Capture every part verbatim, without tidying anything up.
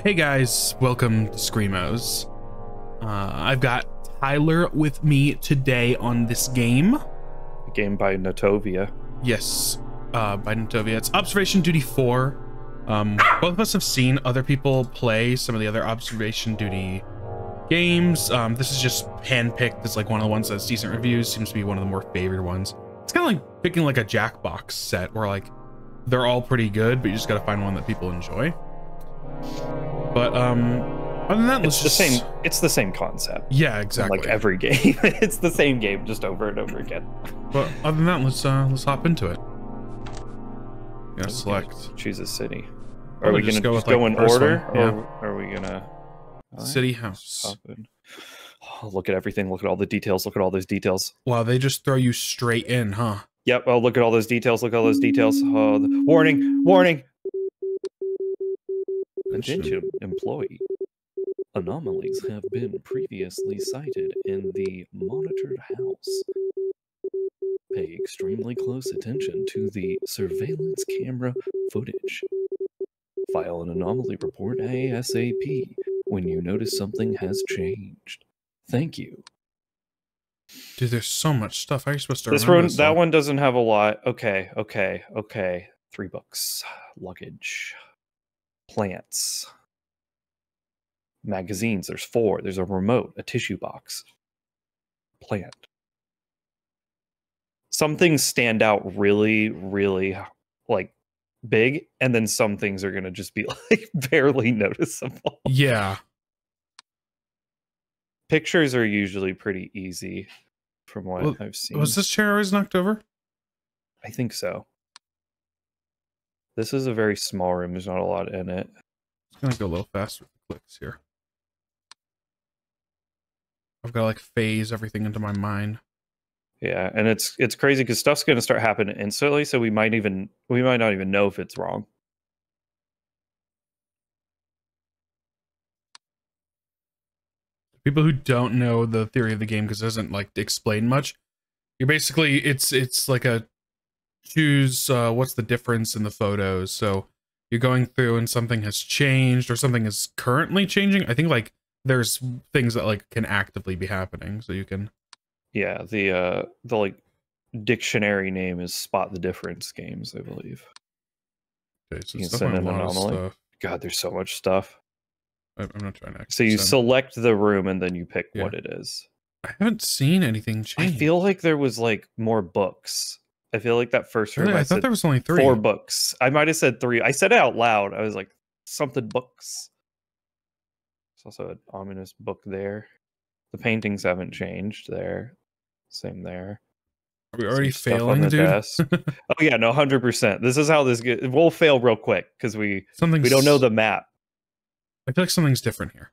Hey guys, welcome to ScreamOs. Uh, I've got Tyler with me today on this game. A game by Notovia. Yes, uh, by Notovia. It's Observation Duty four. Um, both of us have seen other people play some of the other Observation Duty games. Um, this is just handpicked. It's like one of the ones that's decent reviews. Seems to be one of the more favored ones. It's kind of like picking like a Jackbox set where like they're all pretty good, but you just got to find one that people enjoy. But um, other than that, it's let's the just... same. It's the same concept. Yeah, exactly. Like every game, it's the same game, just over and over again. But other than that, let's uh, let's hop into it. Yeah, okay. select. Choose a city. Are are we just gonna go, just with, go like, in first order, one? Yeah. or are we gonna right. City house? Oh, look at everything. Look at all the details. Look at all those details. Wow, they just throw you straight in, huh? Yep. Oh, look at all those details. Look at all those details. Oh, the... warning! Warning! Attention, employee. Anomalies have been previously cited in the monitored house. Pay extremely close attention to the surveillance camera footage. File an anomaly report ASAP when you notice something has changed. Thank you. Dude, there's so much stuff. How are you supposed to This remember one, this that all? one doesn't have a lot. Okay, okay, okay. Three books. Luggage. Plants. Magazines, there's four. There's a remote, a tissue box. Plant. Some things stand out really, really like big, and then some things are gonna just be like barely noticeable. Yeah. Pictures are usually pretty easy from what Well, I've seen. Was this chair always knocked over? I think so. This is a very small room. There's not a lot in it. It's gonna go a little faster with the clicks here. I've got to like phase everything into my mind. Yeah, and it's it's crazy because stuff's gonna start happening instantly, so we might even we might not even know if it's wrong. People who don't know the theory of the game because it doesn't like explain much. You're basically it's it's like a choose uh, what's the difference in the photos. So you're going through and something has changed or something is currently changing. I think like there's things that like can actively be happening, so you can. Yeah, the uh the like dictionary name is Spot the Difference Games, I believe. Okay, so You it's can send definitely an a lot of anomaly. stuff. God, there's so much stuff. I- I'm not trying to. So you send. select the room and then you pick Yeah. what it is. I haven't seen anything change. I feel like there was like more books. I feel like that first room Really? I, I, thought said there was only three. four books. I might have said three. I said it out loud. I was like, something books. There's also an ominous book there. The paintings haven't changed there. Same there. Are we already Some stuff on failing, the dude? desk. Oh yeah, no, one hundred percent. This is how this gets. We'll fail real quick because we Something's, we don't know the map. I feel like something's different here.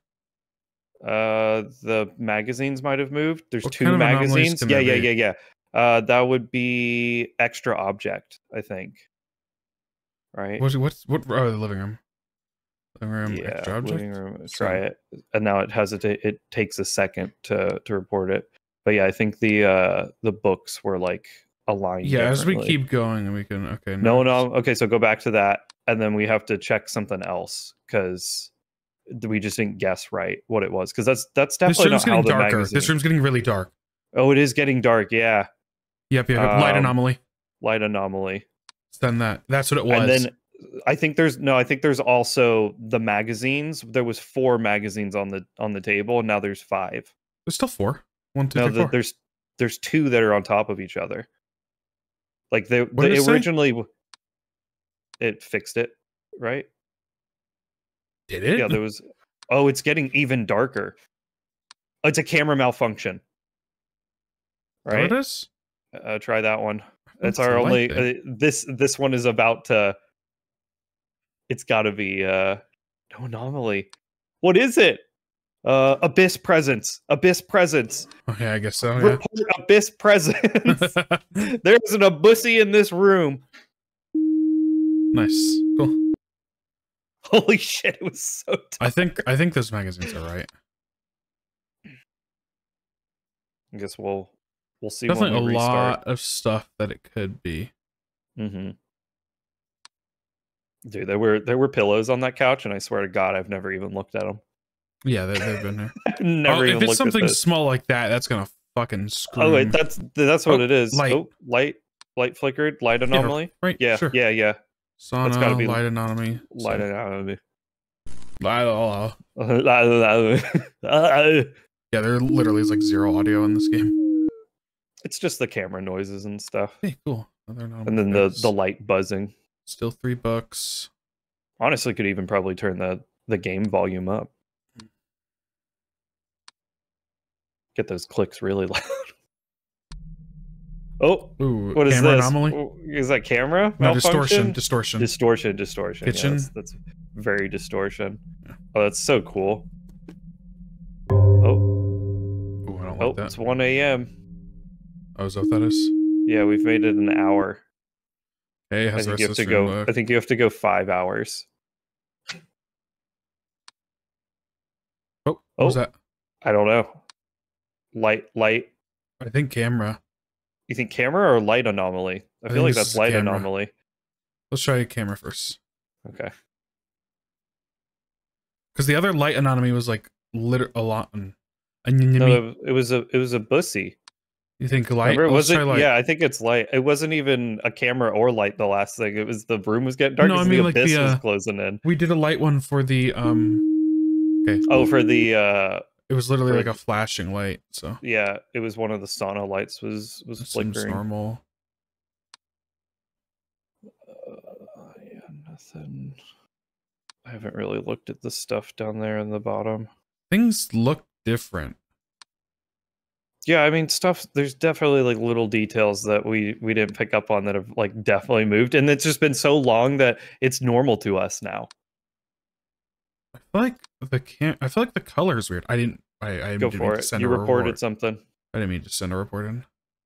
Uh, the magazines might have moved. There's What two kind of anomalies magazines. can Yeah, there yeah, be? yeah, yeah. Uh, that would be extra object, I think. Right? What's what's what? Oh, the living room. Living room. Yeah, Extra object? living room. So- Try it, and now it hesitate. It takes a second to to report it. But yeah, I think the uh the books were like aligned. Yeah, as we differently. keep going, we can. Okay. No, nice. no. Okay, so go back to that, and then we have to check something else because we just didn't guess right what it was. Because that's that's This definitely room's not how getting the darker. magazine. This room's getting really dark. Oh, it is getting dark. Yeah, Yep, yep. yep. Light Um, anomaly. light anomaly. Send that. That's what it was. And then I think there's no. I think there's also the magazines. There was four magazines on the on the table, and now there's five. There's still four. One, two, No, three, the, four. there's there's two that are on top of each other. Like they, What did they it say? originally, it fixed it, right? Did it? Yeah, there was. Oh, it's getting even darker. Oh, it's a camera malfunction. What Right? it is? Uh, try that one. That's What's our the only. light thing? Uh, this this one is about to. It's got to be uh, no anomaly. What is it? Uh, abyss presence. Abyss presence. Okay, I guess so. Yeah. Report abyss presence. There's an abussy in this room. Nice. Cool. Holy shit! It was so. Tough. I think I think those magazines are right. I guess we'll we'll see. Definitely a when we restart. lot of stuff that it could be. Mm-hmm. Dude, there were there were pillows on that couch, and I swear to God, I've never even looked at them. Yeah, they, they've been there. I've never Oh, even if it's looked something at this. small like that, that's gonna fucking screw. Oh wait, that's that's what oh, it is. Light. Oh, light, light flickered, light anomaly. Yeah, right. Yeah, sure. yeah, yeah. Sauna, That's gotta be light anomaly. light so. anomaly. Light, oh, Yeah, yeah, there literally is like zero audio in this game. it's just the camera noises and stuff. Hey, cool. And then the the light buzzing. Still three bucks. Honestly, could even probably turn the the game volume up. Get those clicks really loud. Oh, Ooh, what is this? Anomaly? Is that camera? No, malfunction? distortion, distortion. Distortion, distortion. Kitchen. Yeah, that's, that's very distortion. Oh, that's so cool. Oh. Ooh, I don't like oh, that. it's one A M Oh, is that what that is? Yeah, we've made it an hour. Hey, I how's the think you rest have of to the go. look? I think you have to go five hours. Oh, what was Oh. that? I don't know. Light, light. I think camera. You think camera or light anomaly? I, I feel think like this that's is light camera. anomaly. Let's try camera first. Okay. Because the other light anomaly was like liter a lot. And No, it was a it was a bussy. You think light? Remember, was Let's it? try light. Yeah, I think it's light. It wasn't even a camera or light. The last thing, it was the room was getting dark. No, I the mean like abyss the uh, was closing in. we did a light one for the um. Okay. Oh, for the uh. It was literally for, like a flashing light. So yeah, it was one of the sauna lights was was that flickering. seems normal. Uh, yeah, nothing. I haven't really looked at the stuff down there in the bottom. Things look different. Yeah, I mean stuff. There's definitely like little details that we we didn't pick up on that have like definitely moved, and it's just been so long that it's normal to us now. I feel like the can. I feel like the color is weird. I didn't. I. I Go didn't for mean to it. send You a reported report. something. I didn't mean to send a report in.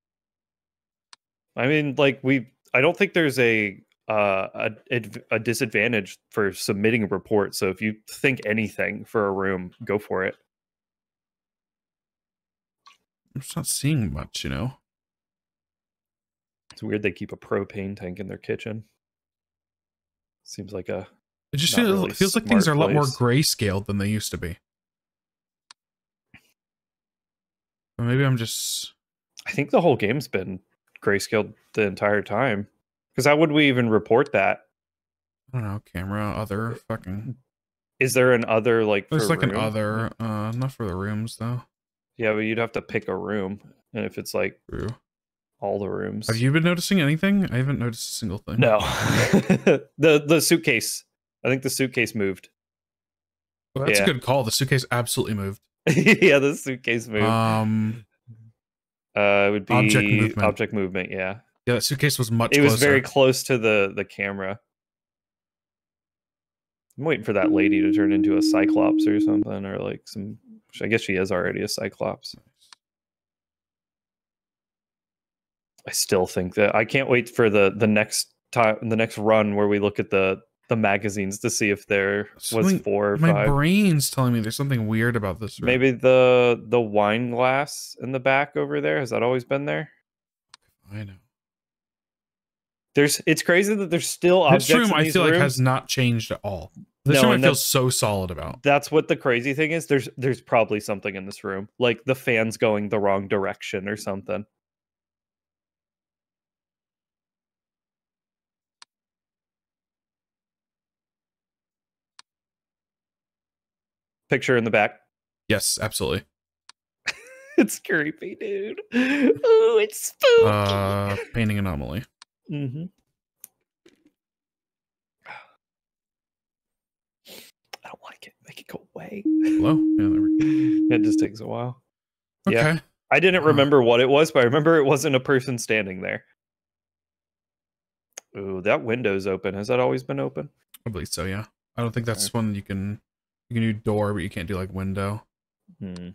I mean, like we. I don't think there's a uh a, a disadvantage for submitting a report. So if you think anything for a room, go for it. I'm just not seeing much, you know. It's weird they keep a propane tank in their kitchen. Seems like a. It just Not feels, really feels like things are a lot more place. grayscaled than they used to be. Or maybe I'm just. I think the whole game's been grayscaled the entire time. Because how would we even report that? I don't know. Camera, other, fucking. Is there an other like? There's for like an room? other. Uh, not for the rooms though. Yeah, but you'd have to pick a room, and if it's like True. all the rooms. Have you been noticing anything? I haven't noticed a single thing. No. the the suitcase. I think the suitcase moved. Well, that's yeah. a good call. The suitcase absolutely moved. yeah, the suitcase moved. Um, uh, it would be object movement. Object movement. Yeah. Yeah, that suitcase was much. It was closer. very close to the the camera. I'm waiting for that lady to turn into a cyclops or something, or like some. I guess she is already a cyclops. I still think that I can't wait for the the next time, the next run where we look at the the magazines to see if there was Something- four or My five. brain's telling me there's something weird about this room. Maybe the the wine glass in the back over there, has that always been there? I know. There's it's crazy that there's still objects This room in I these feel like rooms. has not changed at all. This No, room I and feel that's- so solid about. That's what the crazy thing is. There's there's probably something in this room, like the fans going the wrong direction or something. Picture in the back. Yes, absolutely. It's creepy, dude. Oh, it's spooky. Uh, painting anomaly. Mm-hmm. I don't like it. Make it go away. Hello? Yeah, there we go. It just takes a while. Okay. Yeah. I didn't Uh, remember what it was, but I remember it wasn't a person standing there. Ooh, that window's open. Has that always been open? I believe so, yeah. I don't think that's one you can you can do door, but you can't do like window. Hmm.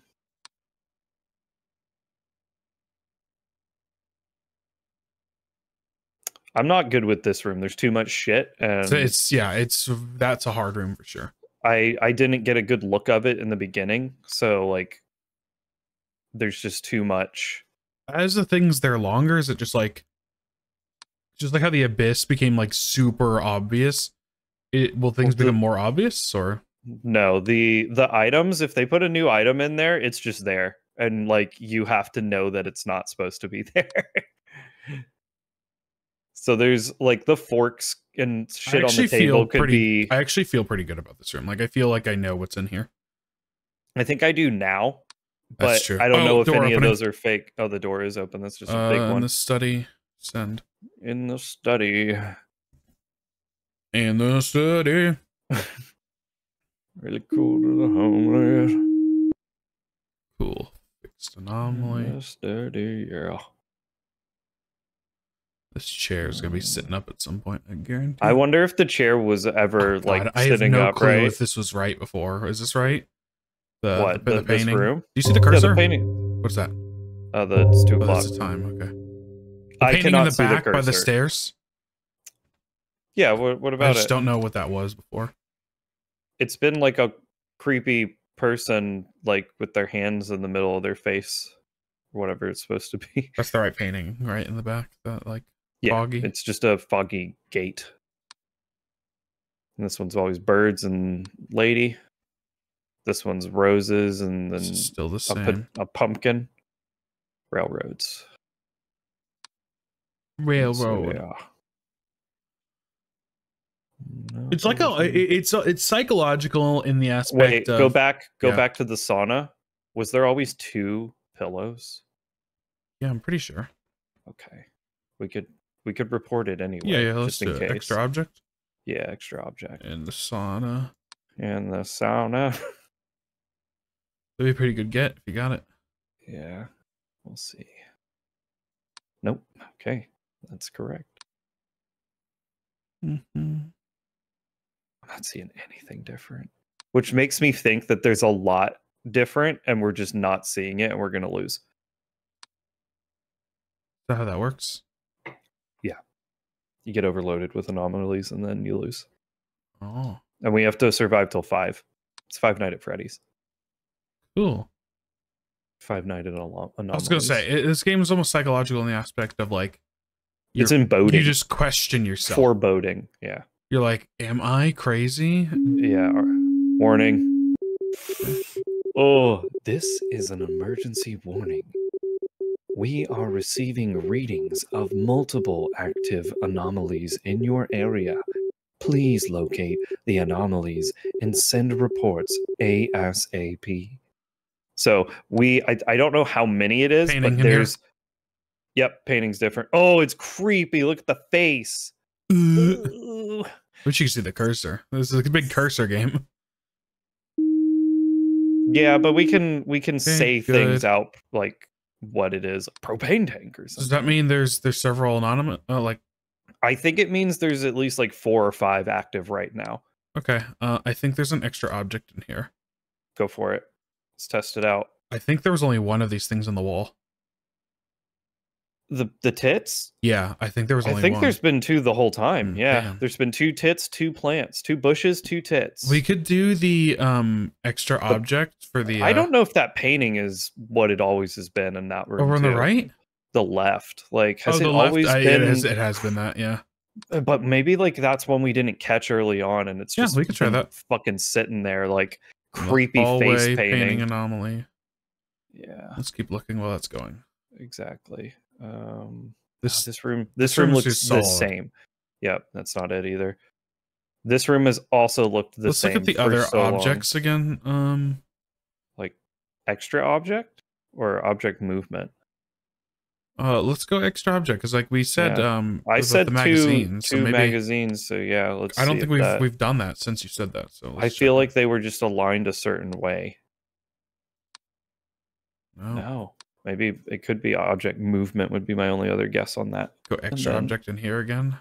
I'm not good with this room. There's too much shit, and So it's yeah, it's that's a hard room for sure. I I didn't get a good look of it in the beginning, so like, there's just too much. As the things they're longer, is it just like just like how the abyss became like super obvious? It will things Well, the- become more obvious, or No, the the items, if they put a new item in there, it's just there. And like you have to know that it's not supposed to be there. So there's like the forks and I shit on the actually feel table could pretty. be I actually feel pretty good about this room. Like I feel like I know what's in here. I think I do now, That's but true. I don't Oh, know if door any of opening. those are fake. Oh, the door is open. That's just a Uh, big in one. the study, send. In the study. In the study. Really cool to the homeless. Cool. Fixed In anomaly. the study, yeah. This chair is gonna be sitting up at some point. I guarantee. I wonder if the chair was ever Oh, like God, I have sitting no up, clue right? if this was right before. Is this right? The What, the, the- the this painting. room? Do you see the Yeah, cursor? the painting. What's that? Uh, the, it's two Oh, o'clock. that's the time. Okay. The I painting in cannot the see the back by the cursor. stairs. Yeah, what, what I about just it? don't know what that was before. It's been like a creepy person, like with their hands in the middle of their face, whatever it's supposed to be. That's the right painting, right in the back. That like Yeah, foggy. it's just a foggy gate. And this one's always birds and lady. This one's roses and then It's still the a, same. pu- a pumpkin. Railroads. Railroad. So, yeah. No, It's like a. there's it- It's it's psychological in the aspect. Wait, of, go back. Go yeah. back to the sauna. Was there always two pillows? Yeah, I'm pretty sure. Okay, we could we could report it anyway. Yeah, yeah. Let's just in do case. it. Extra object Yeah, extra object. in the sauna. And the sauna. That'd be a pretty good get if you got it. Yeah, we'll see. Nope. Okay, that's correct. Mm-hmm. I'm not seeing anything different, which makes me think that there's a lot different, and we're just not seeing it, and we're gonna lose. Is that how that works? You get overloaded with anomalies, and then you lose. Oh, And we have to survive till five. It's Five Nights at Freddy's. cool. Five Nights at Anom- Anomalies. I was gonna say it, this game is almost psychological in the aspect of like It's you're- emboding. You just question yourself. Foreboding. Yeah. You're like, am I crazy? Yeah. or- Warning. Oh, this is an emergency warning. We are receiving readings of multiple active anomalies in your area. Please locate the anomalies and send reports ASAP. So we, I, I don't know how many it is, Painting but in here. there's, yep, painting's different. Oh, it's creepy. Look at the face. Uh, Ooh. Wish you could see the cursor. This is a big cursor game. Yeah, but we can we can say good. things out like what it is. Propane tank or Does something. that mean there's there's several anonymous? Uh, like, I think it means there's at least like four or five active right now. okay. Uh, I think there's an extra object in here. Go for it. Let's test it out. I think there was only one of these things on the wall. The the tits? Yeah, I think there was I only think one. there's been two the whole time. Mm, yeah. damn. There's been two tits, two plants, two bushes, two tits. We could do the um extra But object for the. Uh, I don't know if that painting is what it always has been in that room. over on the too. right. The left. Like has oh, it the left. always I, been it, has, it has been that. Yeah. But maybe like that's one we didn't catch early on, and it's Yeah, just we could try been that. fucking sitting there like The creepy hallway face painting. anomaly. Yeah, Let's keep looking while that's going. exactly. Um, This this this room this, this room room's looks just the solid. same. Yep, that's not it either. This room has also looked the Let's same. look at the for other so long. objects again. Um, like extra object or object movement. uh, let's go extra object because, like we said, Yeah. um, I with said the two magazines. two so maybe magazines. So yeah, let's. I don't see think if we've that- we've done that since you said that. So I let's feel check like they were just aligned a certain way. it. no. No, maybe it could be object movement. Would be my only other guess on that. Go extra then- object in here again.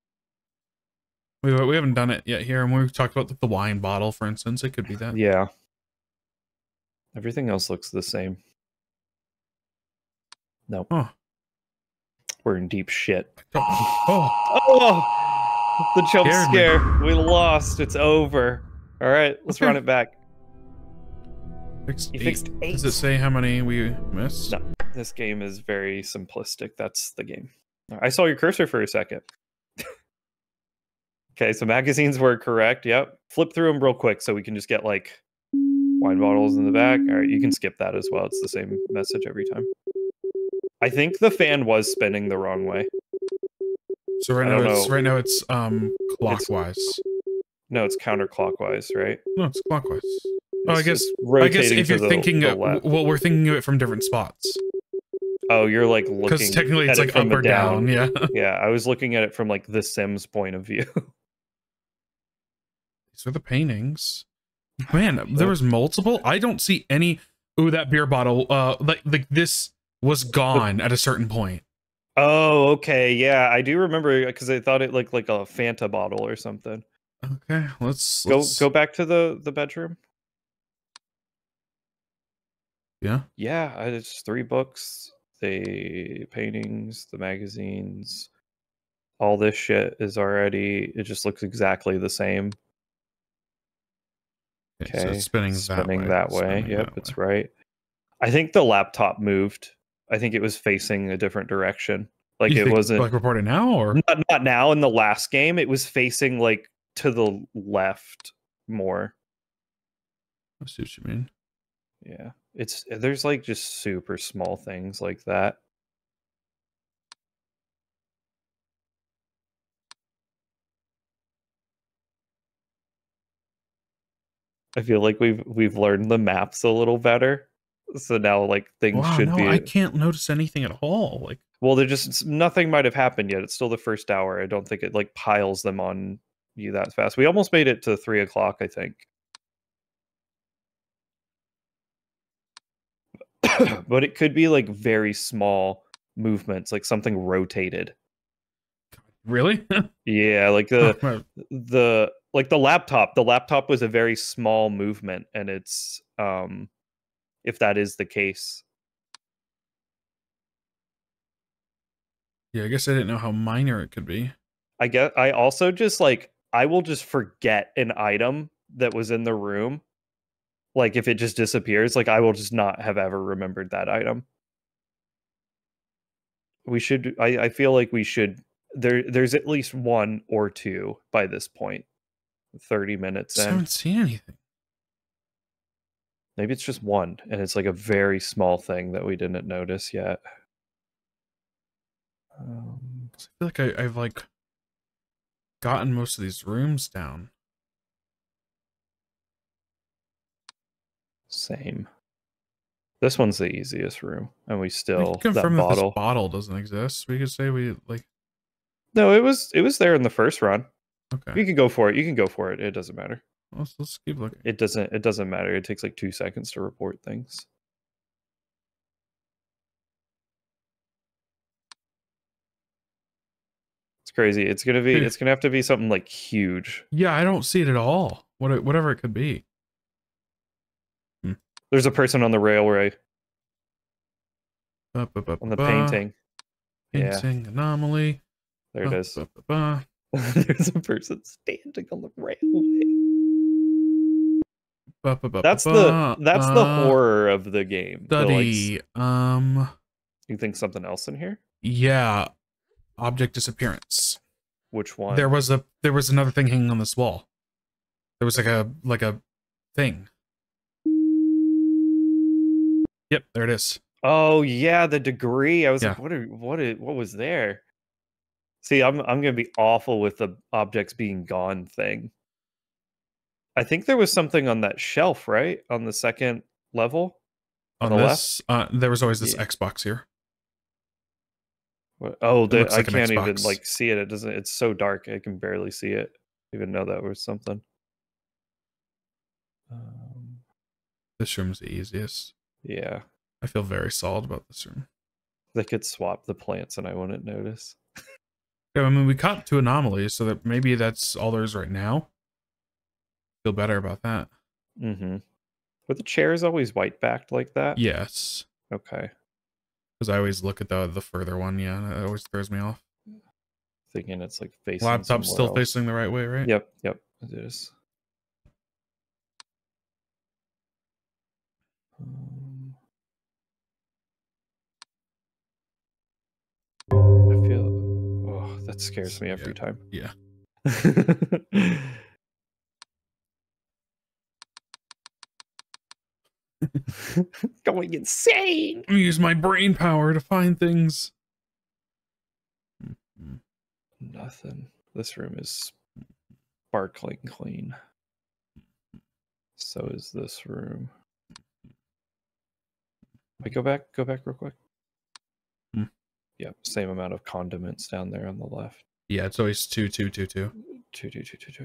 We we haven't done it yet here, and we've talked about the, the wine bottle, for instance. It could be that. Yeah. Everything else looks the same. No, Huh. we're in deep shit. Oh, Oh, the jump Scared me. scare. We lost. It's over. All right, let's Okay. run it back. fixed You eight. fixed eight. Does it say how many we missed? No, this game is very simplistic. That's the game. I saw your cursor for a second. Okay, so magazines were correct. Yep. Flip through them real quick so we can just get like wine bottles in the back. All right, you can skip that as well. It's the same message every time. I think the fan was spinning the wrong way. So right I now don't it's know. right now it's um clockwise. It's, no, it's counterclockwise, right? No, it's clockwise. It's, Oh, I guess I guess if you're the, thinking the uh, well, we're thinking of it from different spots. Oh, you're like looking because technically it's at like it from up or down. down. Yeah. Yeah, I was looking at it from like the Sims point of view. These are the paintings. Man, there was multiple. I don't see any. Ooh, that beer bottle. Uh, like like this was gone at a certain point. Oh, okay, yeah, I do remember because I thought it looked like a Fanta bottle or something. Okay, let's, go let's... go back to the the bedroom. Yeah. Yeah, it's three books, the paintings, the magazines. All this shit is already. It just looks exactly the same. Okay, so it's spinning, spinning that way. That way. Spinning Yep, that it's way. right. I think the laptop moved. I think it was facing a different direction. Like you it think, wasn't like reported now, or not, not now. In the last game, it was facing like to the left more. I see what you mean. Yeah, it's there's like just super small things like that. I feel like we've we've learned the maps a little better. So now like things wow, should no, be I can't notice anything at all. Like, well, they're just nothing might have happened yet. It's still the first hour. I don't think it like piles them on you that fast. We almost made it to three o'clock, I think. But it could be like very small movements, like something rotated. really? Yeah, like the the like the laptop. The laptop was a very small movement, and it's um if that is the case. Yeah, I guess I didn't know how minor it could be. I guess I also just like I will just forget an item that was in the room. Like if it just disappears, like I will just not have ever remembered that item. We should I, I feel like we should there there's at least one or two by this point. thirty minutes I in. haven't seen anything. Maybe it's just one and it's like a very small thing that we didn't notice yet. Um, I feel like I, I've like gotten most of these rooms down. Same. This one's the easiest room, and we still we can confirm that that bottle. This bottle doesn't exist. We could say we like. No, it was it was there in the first run. Okay. You can go for it. You can go for it. It doesn't matter. Let's, let's keep looking. It doesn't. It doesn't matter. It takes like two seconds to report things. It's crazy. It's gonna be. It's gonna have to be something like huge. Yeah, I don't see it at all. What, whatever it could be. Hmm. There's a person on the railway. Ba, ba, ba, on the ba, painting. Painting yeah. anomaly. There it ba, is. Ba, ba, ba. There's a person standing on the railway. Ba, ba, ba, that's ba, the that's uh, the horror of the game. Study. The, like, um. You think something else in here? Yeah. Object disappearance. Which one? There was a there was another thing hanging on this wall. There was like a like a thing. Yep, there it is. Oh yeah, the degree. I was yeah. like, what are what are, what was there? See, I'm I'm gonna be awful with the objects being gone thing. I think there was something on that shelf, right? On the second level? On, on the this, left? Uh, there was always this yeah. Xbox here. What? Oh, the, I like can't even like see it. It doesn't. It's so dark. I can barely see it. Even know that was something. Um, this room's the easiest. Yeah. I feel very solid about this room. They could swap the plants and I wouldn't notice. Yeah, I mean, we caught two anomalies, so that maybe that's all there is right now. Feel better about that. Mm-hmm. Were the chairs always white backed like that? Yes. Okay. Because I always look at the the further one. Yeah, that always throws me off. Thinking it's like facing. Laptop's still else. facing the right way, right? Yep. Yep. It is. Um, I feel. Oh, that scares me every yeah. time. Yeah. Going insane. I use my brain power to find things. Nothing. This room is sparkling clean. So is this room. Wait, go back, go back real quick. Hmm. Yep, same amount of condiments down there on the left. Yeah, it's always two, two, two, two. Two, two, two, two, two.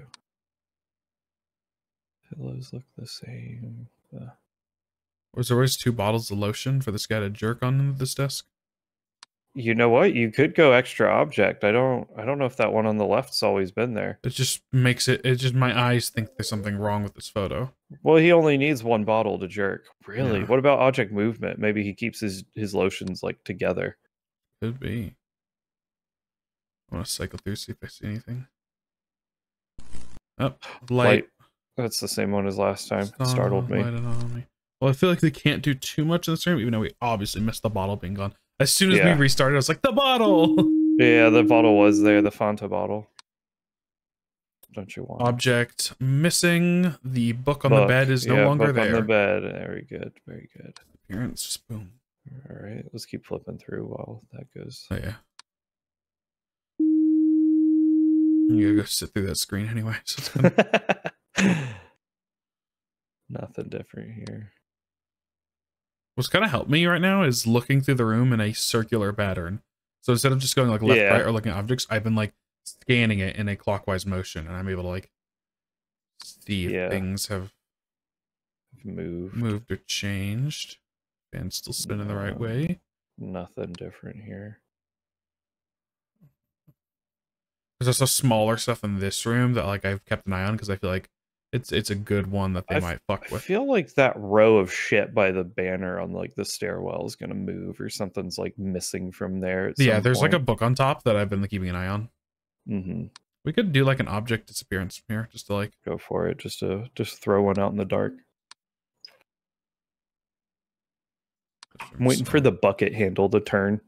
Pillows look the same. Uh, Was there always two bottles of lotion for this guy to jerk on this desk? you know what? You could go extra object. I don't. I don't know if that one on the left's always been there. It just makes it. It just my eyes think there's something wrong with this photo. Well, he only needs one bottle to jerk. Really? Yeah. What about object movement? Maybe he keeps his his lotions like together. Could be. I want to cycle through, see if I see anything. Oh, light. Light. That's the same one as last time. It startled me. me. Well, I feel like they can't do too much in this room, even though we obviously missed the bottle being gone. As soon as Yeah. we restarted, I was like, the bottle! Yeah, the bottle was there, the Fanta bottle. Don't you want Object missing. The book on book. the bed is no yeah, longer book there. on the bed. Very good, very good. Appearance, boom. All right, let's keep flipping through while that goes. Oh, yeah. You gotta go sit through that screen anyway. So it's gonna... Nothing different here. What's kind of helped me right now is looking through the room in a circular pattern. So instead of just going like left, Yeah. right, or looking at objects, I've been like scanning it in a clockwise motion, and I'm able to like see if Yeah. things have Move. moved or changed. And still spinning the right No. way. Nothing different here. There's also smaller stuff in this room that like I've kept an eye on because I feel like it's it's a good one that they I might fuck I with. feel like that row of shit by the banner on like the stairwell is gonna move, or something's like missing from there. At Yeah, some there's like a point. book on top that I've been like, keeping an eye on. Mm-hmm. We could do like an object disappearance from here, just to like Go for it. Just to just throw one out in the dark. I'm waiting for the bucket handle to turn.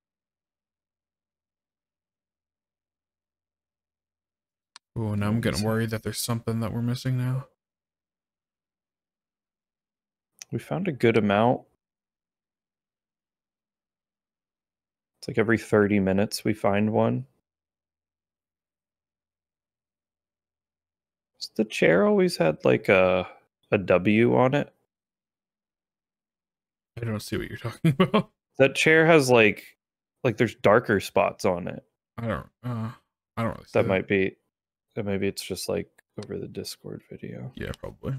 Oh, now I'm getting worried that there's something that we're missing now. We found a good amount. It's like every thirty minutes we find one. The chair always had like a a W on it. I don't see what you're talking about. That chair has like like there's darker spots on it. I don't uh I don't really see That might be that maybe it's just like over the Discord video. Yeah, probably.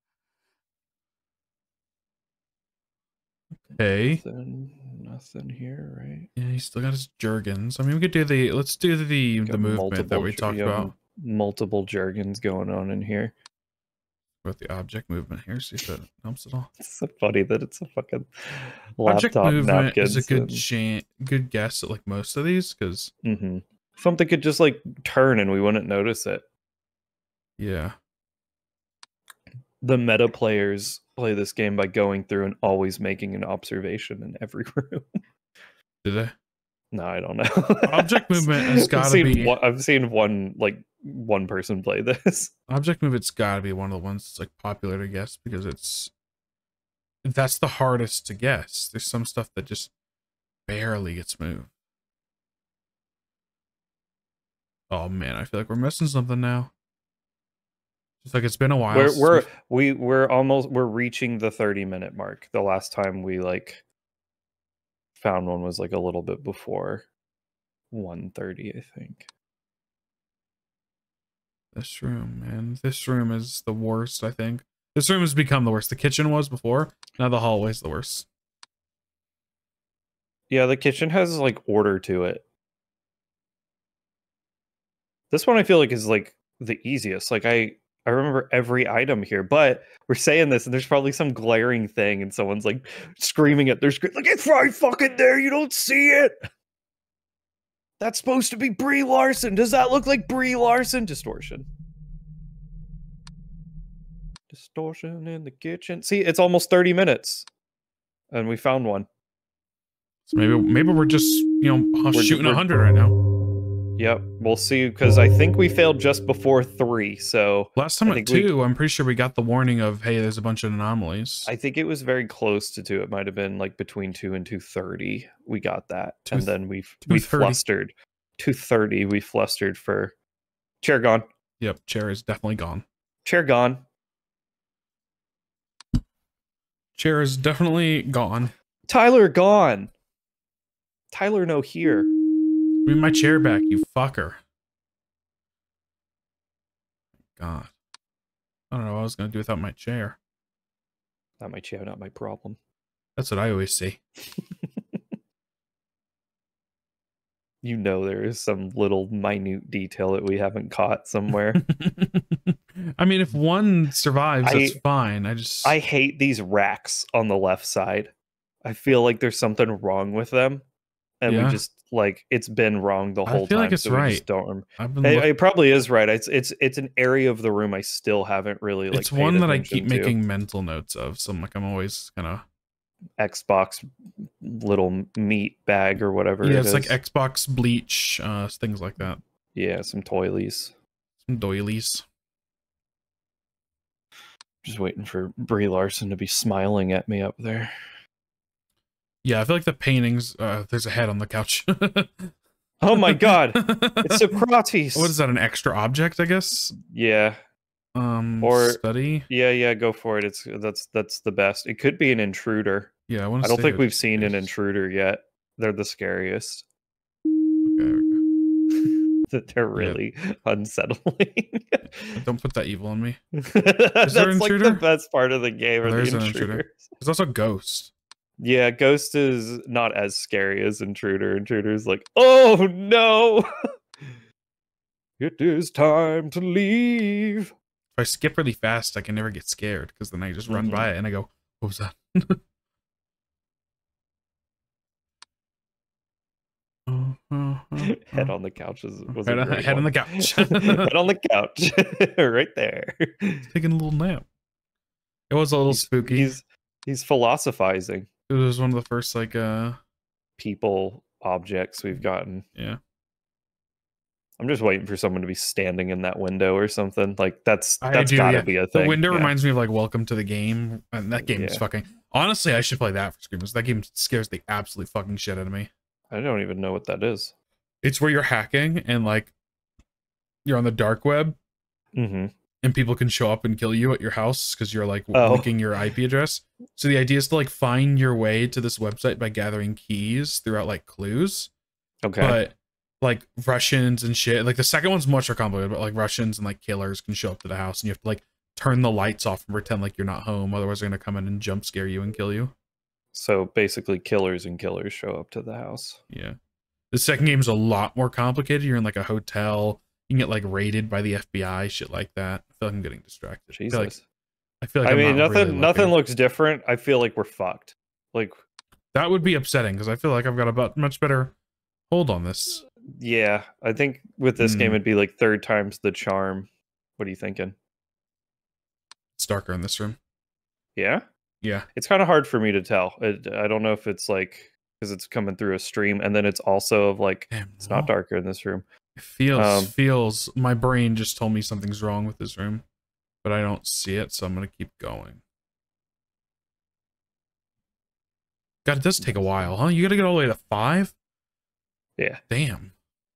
Okay. Nothing, nothing here, right? Yeah, he's still got his Jergens. I mean, we could do the let's do the Got the movement that we jer- talked yeah, about. Multiple Jergens going on in here. With the object movement here, see if that helps at all. It's so funny that it's a fucking Object laptop movement napkins. is a good and- chan good guess at like most of these, because Mhm. Something could just like turn and we wouldn't notice it. yeah. The meta players play this game by going through and always making an observation in every room. Did they? No, I don't know. Object movement has I've gotta seen be- one- I've seen one like one person play this. Object movement's gotta be one of the ones that's like popular to guess, because it's that's the hardest to guess. There's some stuff that just barely gets moved. Oh man, I feel like we're missing something now. Just like it's been a while. We're since we're we've- we we're almost we're reaching the thirty minute mark. The last time we like found one was like a little bit before one thirty, I think. This room, man. This room is the worst, I think. This room has become the worst. The kitchen was before. Now the hallway's the worst. Yeah, the kitchen has like order to it. This one I feel like is like the easiest. Like I I remember every item here, but we're saying this and there's probably some glaring thing and someone's like screaming at their screen like, it's right fucking there, you don't see it. That's supposed to be Brie Larson. Does that look like Brie Larson? Distortion. Distortion in the kitchen. See, it's almost thirty minutes. And we found one. So maybe maybe we're just, you know, We're- shooting a we're- hundred right now. Yep, we'll see, because I think we failed just before three, so... Last time I at think two, we, I'm pretty sure we got the warning of, hey, there's a bunch of anomalies. I think it was very close to two. It might have been like between two and two thirty. We got that, Two, and then we we flustered. two thirty, we flustered for... Chair gone. Yep, chair is definitely gone. Chair gone. Chair is definitely gone. Tyler gone. Tyler no here. Give me my chair back, you fucker. God. I don't know what I was going to do without my chair. Not my chair, not my problem. That's what I always say. You know there is some little minute detail that we haven't caught somewhere. I mean, if one survives, I, that's fine. I just... I hate these racks on the left side. I feel like there's something wrong with them. And yeah. we just, like, it's been wrong the whole time. I feel time, like it's so right. We just don't I've been it, it probably is right. It's it's it's an area of the room I still haven't really, like, it's one that I keep to. making mental notes of. So I'm like, I'm always kind of... Xbox little meat bag or whatever yeah, it it's is. like Xbox bleach, uh, things like that. Yeah, some toilies. Some doilies. Just waiting for Brie Larson to be smiling at me up there. Yeah, I feel like the paintings, uh, there's a head on the couch. Oh my god! It's Socrates! What is that, an extra object, I guess? Yeah. Um, or study? Yeah, yeah, go for it. It's that's that's the best. It could be an intruder. Yeah, I want I to don't think we've seen an intruder yet. They're the scariest. Okay, okay. They're really yeah. unsettling. Don't put that evil on me. Is That's there an like intruder? the best part of the game. Oh, are there's the an intruder. There's also Ghost. Yeah, Ghost is not as scary as Intruder. Intruder's like, oh no! It is time to leave. If I skip really fast, I can never get scared, because then I just run mm-hmm. by it and I go, what was that? oh, oh, oh, head on the couch is was head, a great head one. on the couch. Head on the couch. Right there. Taking a little nap. It was a little he's, spooky. He's he's philosophizing. It was one of the first like uh people objects we've gotten. Yeah. I'm just waiting for someone to be standing in that window or something. Like that's I that's do, gotta yeah. be a thing. The window yeah. reminds me of like Welcome to the Game, and that game is yeah. fucking. Honestly, I should play that for ScreamOs. That game scares the absolute fucking shit out of me. I don't even know what that is. It's where you're hacking and like you're on the dark web, mm-hmm. and people can show up and kill you at your house because you're like oh. linking your I P address. So the idea is to like find your way to this website by gathering keys throughout like clues. Okay. But like Russians and shit, like the second one's much more complicated, but like Russians and like killers can show up to the house and you have to like turn the lights off and pretend like you're not home. Otherwise they're gonna come in and jump scare you and kill you. So basically killers and killers show up to the house. Yeah. The second game's a lot more complicated. You're in like a hotel. You can get like raided by the F B I, shit like that. I feel like I'm getting distracted. Jesus. I feel like, I, feel like I I'm mean, not nothing really nothing looking. looks different. I feel like we're fucked. Like that would be upsetting because I feel like I've got a much better hold on this. Yeah, I think with this mm. game it'd be like third time's the charm. What are you thinking? It's darker in this room. Yeah? Yeah. It's kind of hard for me to tell. It, I don't know if it's like because it's coming through a stream, and then it's also of like Damn, it's not darker in this room. It feels um, feels my brain just told me something's wrong with this room, but I don't see it, so I'm gonna keep going. God, it does take a while, huh? You gotta get all the way to five? Yeah. Damn.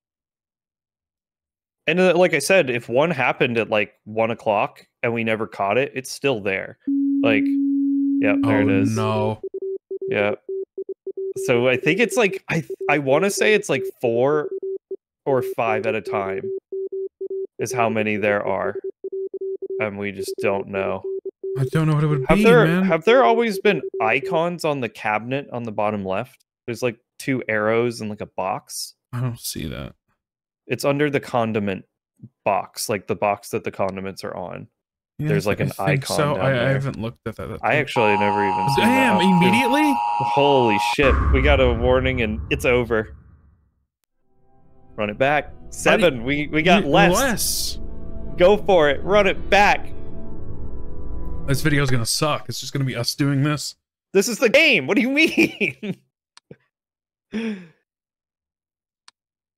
And uh, like I said, if one happened at like one o'clock and we never caught it, it's still there. Like, yeah, there oh, it is. No. Yeah. So I think it's like I I want to say it's like four or five at a time is how many there are, and we just don't know. I don't know what it would have be, there, man. Have there always been icons on the cabinet on the bottom left? There's like two arrows and like a box. I don't see that. It's under the condiment box, like the box that the condiments are on. Yeah, There's like I an think icon. So down I, there. I haven't looked at that. that I actually never even seen Damn, that. immediately? Holy shit. We got a warning and it's over. Run it back. Seven. You, we, we got less. Less. Go for it. Run it back. This video is going to suck. It's just going to be us doing this. This is the game. What do you mean?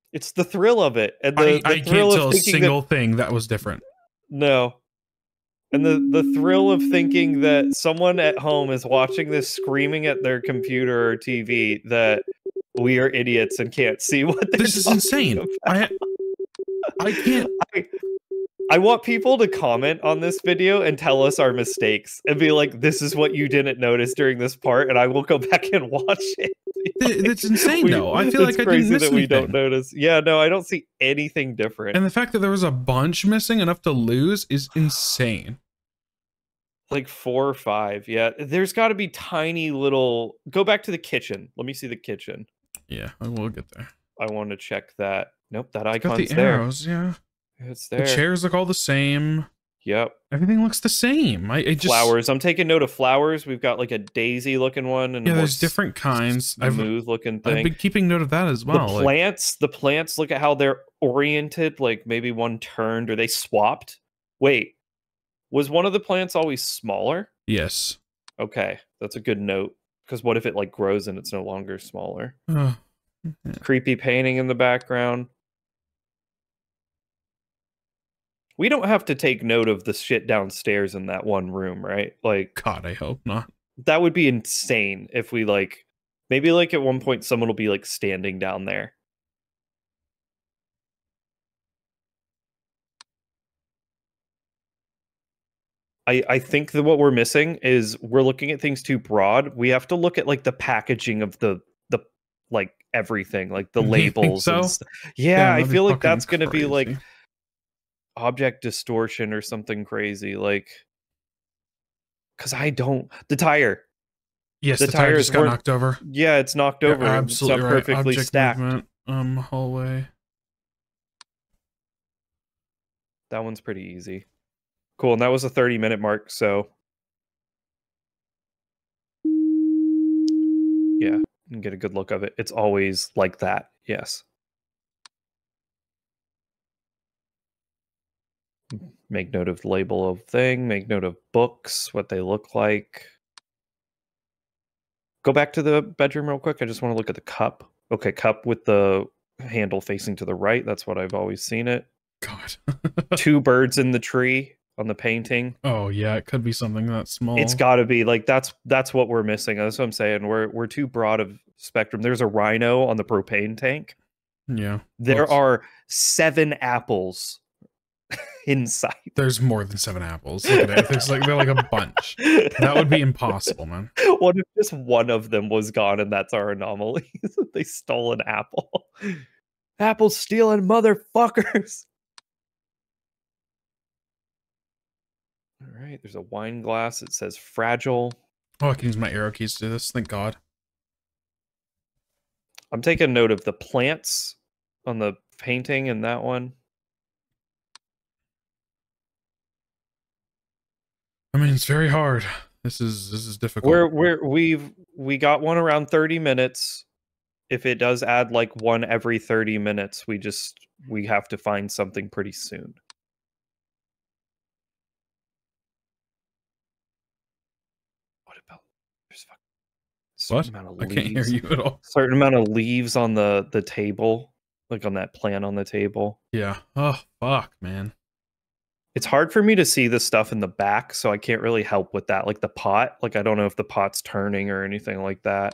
It's the thrill of it, and the, I, the I thrill can't of tell a thinking single that, thing that was different. no, and the the thrill of thinking that someone at home is watching this, screaming at their computer or T V that we are idiots and can't see what they're This is talking insane. about. I I can't. I, I want people to comment on this video and tell us our mistakes and be like, this is what you didn't notice during this part, and I will go back and watch it. Th- that's insane, we, though. I feel it's like I didn't crazy miss that we anything. don't notice. Yeah, no, I don't see anything different. And the fact that there was a bunch missing, enough to lose, is insane. Like four or five. Yeah, there's got to be tiny little. Go back to the kitchen. Let me see the kitchen. Yeah, I will get there. I want to check that. Nope, that It's got icon's the there. arrows, yeah. It's there. The chairs look all the same. Yep. Everything looks the same. I it just Flowers. I'm taking note of flowers. We've got like a daisy looking one, and yeah. a more There's different kinds. I've smooth looking thing. I've been keeping note of that as well. The like- plants, the plants. Look at how they're oriented. Like maybe one turned or they swapped. Wait, was one of the plants always smaller? Yes. Okay, that's a good note. Because what if it like grows and it's no longer smaller? Uh, yeah. Creepy painting in the background. We don't have to take note of the shit downstairs in that one room, right? Like, God, I hope not. that would be insane if we like, maybe like at one point someone will be like standing down there. I, I think that what we're missing is we're looking at things too broad. We have to look at like the packaging of the the like everything, like the You think labels. so? And st- yeah, Yeah, I that'd be feel like fucking that's going to be like crazy. object distortion or something crazy. Like, because I don't. The tire. Yes, the the, tire tires just got weren't- knocked over. Yeah, it's knocked You're over. absolutely it's not right. perfectly Object stacked. movement, um, hallway. That one's pretty easy. Cool, and that was a thirty minute mark, so yeah, you can get a good look of it. It's always like that, yes. Make note of the label of thing, make note of books, what they look like. Go back to the bedroom real quick. I just want to look at the cup. Okay, cup with the handle facing to the right. That's what I've always seen it. God. Two birds in the tree on the painting. Oh yeah, it could be something that small. It's got to be like that's that's what we're missing. That's what I'm saying. We're we're too broad of spectrum. There's a rhino on the propane tank. Yeah. There Oops. are seven apples inside. There's more than seven apples. Look at it. There's like they're like a bunch. That would be impossible, man. What if just one of them was gone and that's our anomaly? They stole an apple. Apple stealing motherfuckers. All right, there's a wine glass. It says fragile. Oh, I can use my arrow keys to do this. Thank God. I'm taking note of the plants on the painting in that one. I mean, it's very hard. This is this is difficult. We're we're we've we got one around thirty minutes. If it does add like one every thirty minutes, we just we have to find something pretty soon. What about there's fucking certain What? amount of I can't hear leaves. you at all. Certain amount of leaves on the the table, like on that plant on the table. Yeah. Oh fuck, man. It's hard for me to see the stuff in the back, so I can't really help with that. Like the pot, like I don't know if the pot's turning or anything like that.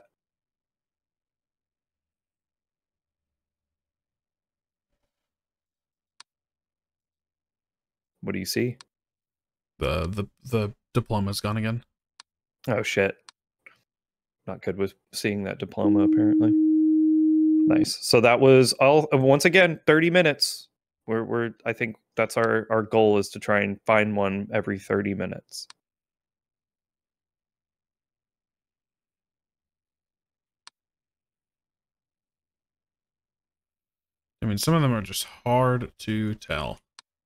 What do you see? The the the diploma's gone again. Oh shit. Not good with seeing that diploma apparently. Nice. So that was all once again thirty minutes. We're we're I think that's our our goal is to try and find one every thirty minutes. I mean, some of them are just hard to tell.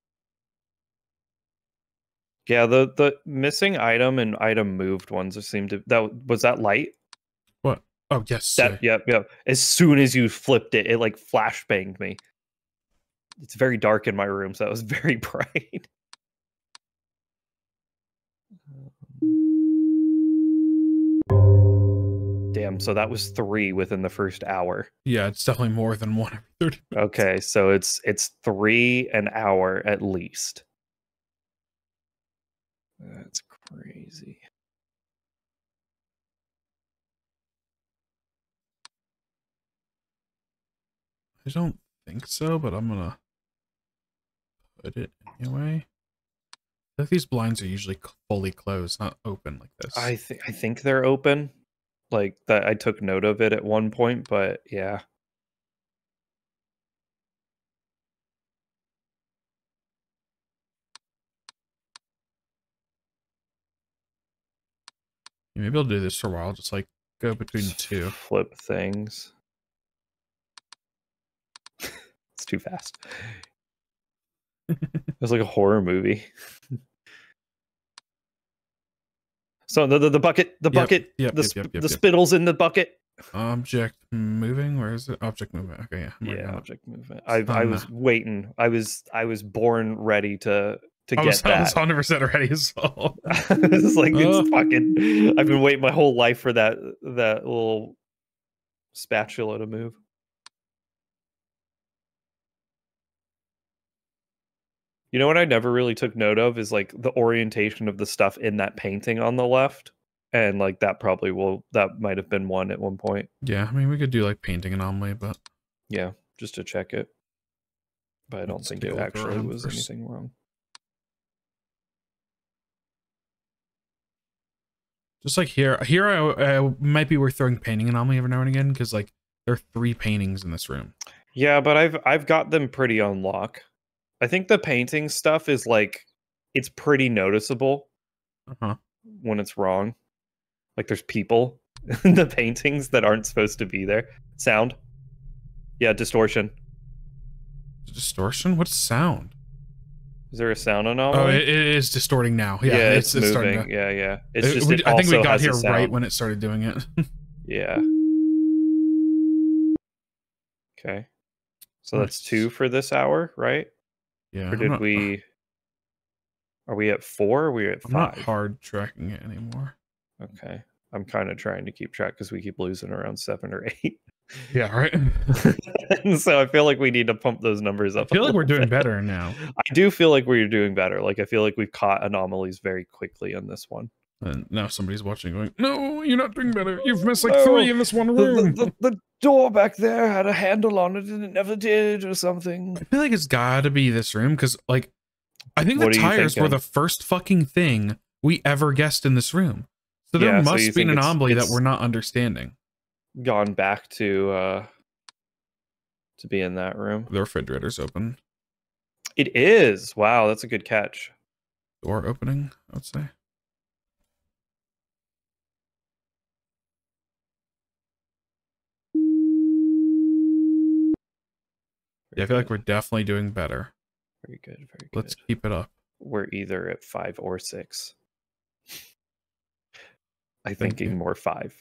Yeah, the the missing item and item moved ones just seemed to that was that light? What? Oh yes. That uh, yep, yep. As soon as you flipped it, it like flashbanged me. It's very dark in my room, so it was very bright. Damn, Damn, so that was three within the first hour. Yeah, it's definitely more than one every thirty minutes. Okay, so it's it's three an hour at least. That's crazy. I don't think so, but I'm gonna put it anyway. I think these blinds are usually fully closed, not open like this. I think I think they're open. Like that, I took note of it at one point, but yeah. Maybe I'll do this for a while, just like go between the two. Flip things. It's too fast. It's like a horror movie. So the the, the bucket, the Yep, bucket, yep, the, yep, sp- yep, yep, the yep. spittle's in the bucket. Object moving. Where is it? Object movement. Okay, yeah. I'm working Yeah, on it. object movement. I It's I on was the- waiting. I was I was born ready to to I get was, I was that. one hundred percent ready as well. It's like Oh. it's fucking. I've been waiting my whole life for that that little spatula to move. You know what I never really took note of is like the orientation of the stuff in that painting on the left. And like that probably will that might have been one at one point. Yeah, I mean we could do like painting anomaly, but Yeah, just to check it. But I don't Let's think take a it look actually around was first. anything wrong. just like here, here I, I might be worth throwing painting anomaly every now and again because like there are three paintings in this room. Yeah, but I've I've got them pretty on lock. I think the painting stuff is like it's pretty noticeable Uh huh. when it's wrong. Like there's people in the paintings that aren't supposed to be there. Sound. Yeah, distortion. Distortion? What's sound? Is there a sound Oh, anomaly? it, it is distorting now. Yeah, Yeah, it's, it's, it's starting moving. to. Yeah, yeah. It's It- just we- it I think we also got has a here right sound. when it started doing it. Yeah. Okay. So that's Nice. two for this hour, right? Yeah. Or I'm did not, we? Are we at four? Or are we at I'm not five? hard tracking it anymore. Okay. I'm kind of trying to keep track because we keep losing around seven or eight. Yeah, right. And so I feel like we need to pump those numbers I up. feel a like we're little doing bit. better now. I do feel like we're doing better. Like I feel like we've caught anomalies very quickly on this one. And now somebody's watching going, no, you're not doing better. You've missed like No, three in this one The, room. the, the, the door back there had a handle on it and it never did, or something. I feel like it's gotta be this room because like I think What the are you tires were thinking? the first fucking thing we ever guessed in this room. So there Yeah, so must you be an think it's- anomaly that it's- we're not understanding. Gone back to uh to be in that room. The refrigerator's open. It is. Wow, that's a good catch. Door opening, I would say. Yeah, I feel like we're definitely doing better. very good. Very good. Let's keep it up. We're either at five or six. I Thank thinking you. more five.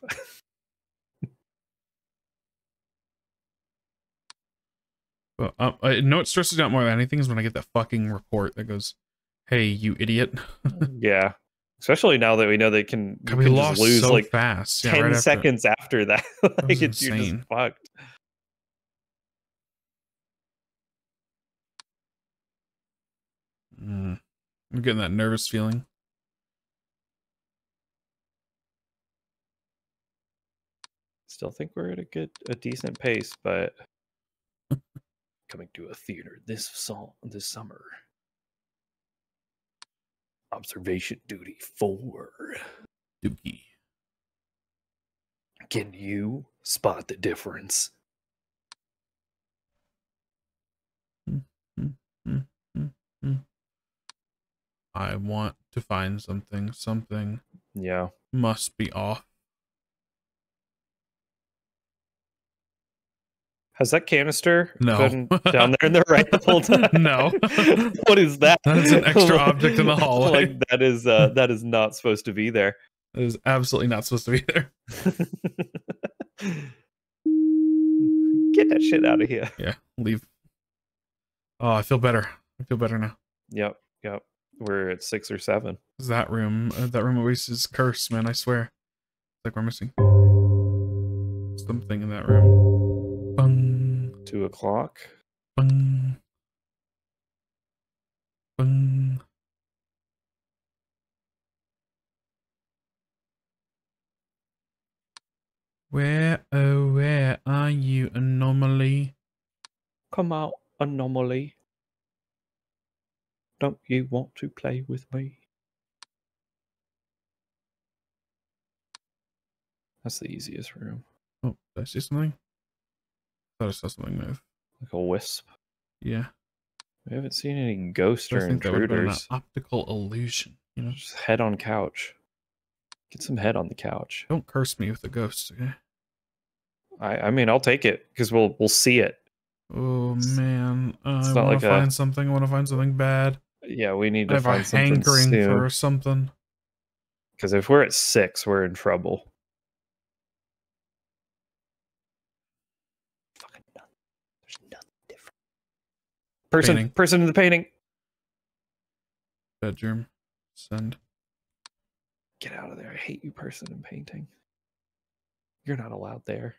But um, I know what stresses me out more than anything is when I get that fucking report that goes, "Hey, you idiot!" Yeah, especially now that we know they can, you God, we can lost just lose so like fast. Yeah, ten right after- seconds after that. Like was it's, you're just insane. fucked. Mm. I'm getting that nervous feeling. Still think we're at a good, a decent pace, but coming to a theater this song this summer. Observation duty four. Dookie. Can you spot the difference? Mm, mm, mm, mm, mm. I want to find something. Something Yeah. must be off. Has that canister No. been down there in the right the whole time? No. What is that? That's an extra object in the hallway. Like that is uh that is not supposed to be there. It is absolutely not supposed to be there. Get that shit out of here. Yeah, leave. Oh, I feel better. I feel better now. Yep, yep. We're at six or seven. That room, uh, that room always is cursed, man. I swear. It's like we're missing. something in that room. Bung, Two o'clock. bung, bung. Where, oh, where are you, anomaly? Come out, anomaly. Don't you want to play with me? That's the easiest room. Oh, did I see something? I thought I saw something move. Like a wisp. Yeah. We haven't seen any ghosts I or think that would have been an intruders. optical illusion, you know? Just head on couch. Get some head on the couch. Don't curse me with the ghosts, okay? I, I mean, I'll take it because we'll we'll see it. Oh man, uh, It's I not want like to a- find something. I want to find something bad. Yeah, we need I to have a find something hankering soon. for something. Because if we're at six, we're in trouble. Fucking nothing. There's nothing different. Person, Painting. person in the painting. Bedroom. Send. Get out of there. I hate you, person in painting. You're not allowed there.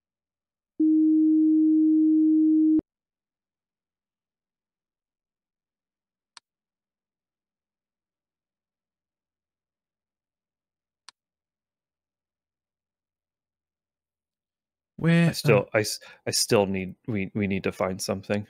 Where? I still, I, s- I still need. We we need to find something.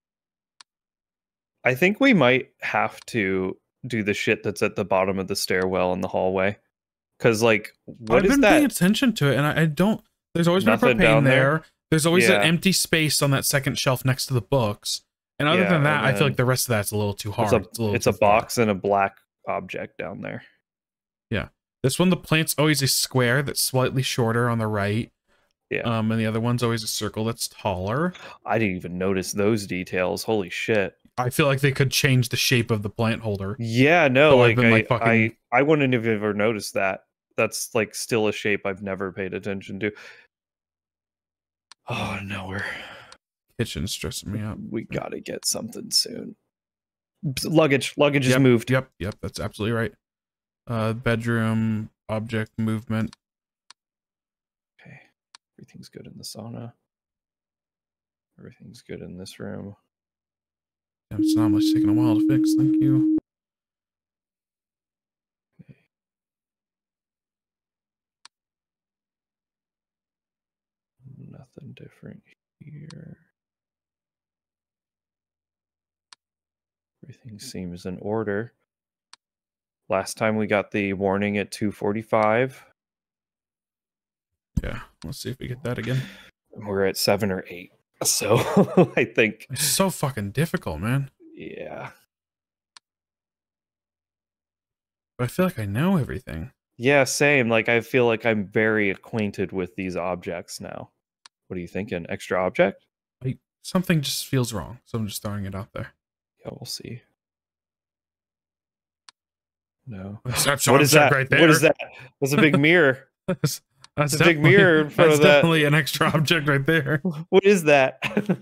I think we might have to do the shit that's at the bottom of the stairwell in the hallway. Because, like, what I've is been paying that? attention to it, and I, I don't. There's always Nothing been a propane down there. there? There's always Yeah. an empty space on that second shelf next to the books. And other Yeah, than that, and I feel then like the rest of that's a little too hard. It's a, little it's a too far. box and a black object down there. This one, the plant's always a square that's slightly shorter on the right. Yeah. Um, and the other one's always a circle that's taller. I didn't even notice those details. Holy shit. I feel like they could change the shape of the plant holder. Yeah, no, So I've like, been, I, like, fucking- I, I wouldn't have ever noticed that. That's like still a shape I've never paid attention to. Oh, no, we're Kitchen's stressing me out. we gotta get something soon. Luggage, luggage is Yep, moved. Yep, yep, that's absolutely right. Uh, bedroom, object movement. Okay, everything's good in the sauna. Everything's good in this room. Damn, it's not much taking a while to fix. Thank you. Nothing different here. Everything seems in order. Last time we got the warning at two forty-five. Yeah, let's see if we get that again. We're at seven or eight. So I think, It's so fucking difficult, man. yeah. But I feel like I know everything. Yeah, same. Like, I feel like I'm very acquainted with these objects now. What are you thinking? Extra object? Like, something just feels wrong, so I'm just throwing it out there. Yeah, we'll see. No. That's, that's What is that? right there. What is that? That's a big mirror. That's, that's It's a big definitely- mirror in front that's of that. definitely an extra object right there. What is that?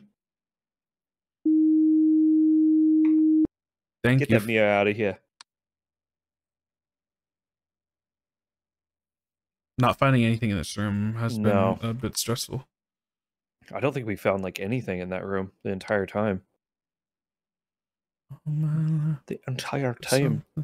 Thank Get you. that mirror out of here. Not finding anything in this room has No. been a bit stressful. I don't think we found like anything in that room the entire time. Oh, man. The entire time. So-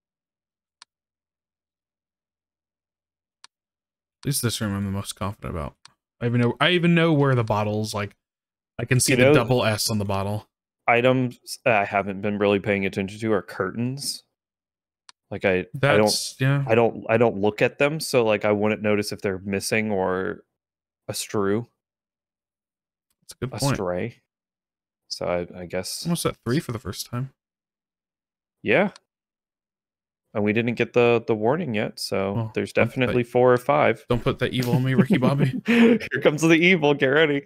At least this room I'm the most confident about. I even know I even know where the bottles, like, I can see You the know- double S on the bottle. Items I haven't been really paying attention to are curtains. Like I, I don't, That's yeah. I don't, I don't look at them, so like I wouldn't notice if they're missing or astrew, That's a good point. astray. So I, I guess, Almost at three for the first time. yeah. And we didn't get the the warning yet, so Well, there's don't definitely say- four or five. Don't put that evil on me, Ricky Bobby. Here comes the evil. Get ready.